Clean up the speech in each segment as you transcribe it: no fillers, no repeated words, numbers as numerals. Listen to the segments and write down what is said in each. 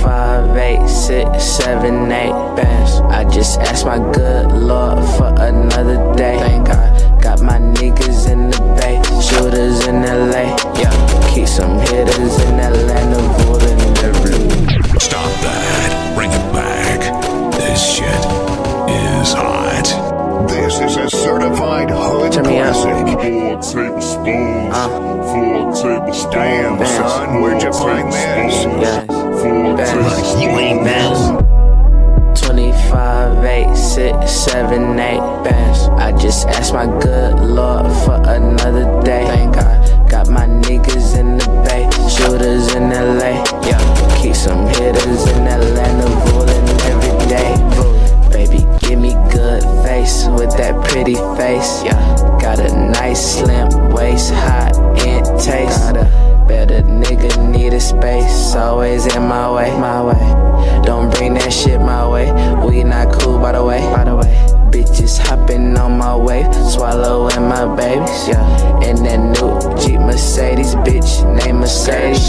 5, 8, 6, 7, 8 bands. I just asked my good Lord for another day. Thank God, got my niggas in the bay, shooters in LA. Yeah, keep some hitters in Atlanta, voting the blue. Stop that. Bring it back. This shit is hot. This is a certified hood classic. 4 tablespoons. 4 tablespoons. Damn, son, where'd you find this? Yes, 4 tablespoons. You ain't bad. 25, 8, 6, 7, 8 bands. I just asked my good Lord for another day. Thank God, got my niggas in the bay, shooters in LA. Yeah, keep some hitters in Atlanta, voting every day. Baby, give me good face with that pretty face. Yeah, got a nice slim waist, hot in taste. Got a better nigga, need a space, always in my way. Don't bring that shit my way. We not cool, by the way. Bitches hopping on my wave, swallowing my babies. Yeah, in that new Jeep Mercedes, bitch named Mercedes.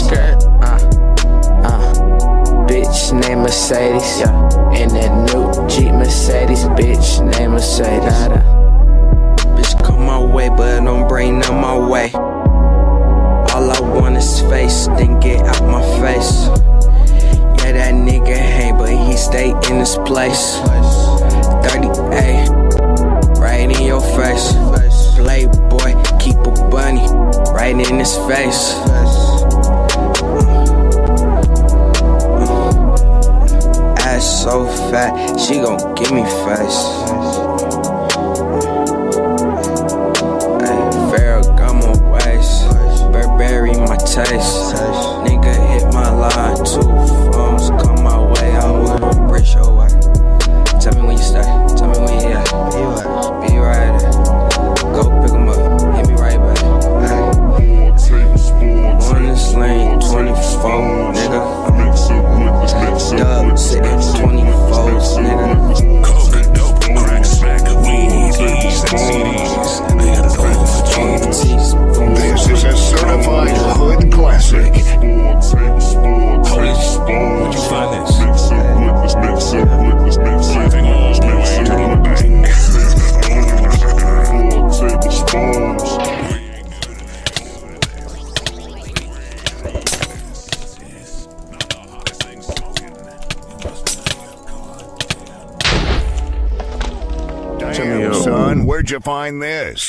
Bitch named Mercedes. Yeah, in that new Jeep Mercedes, bitch named Mercedes. Bitch come my way, but don't bring none my way. All I want is face, then get out my face. Yeah, that nigga hate, but he stay in his place. 38, right in your face. Playboy, keep a bunny, right in his face. Ass so fat, she gon' give me face. Ferragamo waist, Burberry my taste. Nigga hit my line, 2 phones come my way, I wouldn't bridge your way. Tell me when you stay, tell me when you at. Be right there, go pick 'em up, hit me right back. 4 tablespoons. On this lane, 24, nigga. Dub sitting 24s, nigga. Coke, dope, crack, smack, weed, E's and CDs. They got it all for cheap. This is a certified hood classic. 4 tablespoons. Holy shit, where'd you find this? Mix it with this. Driving all the way to the bank. 4 tablespoons. Damn, son, where'd you find this?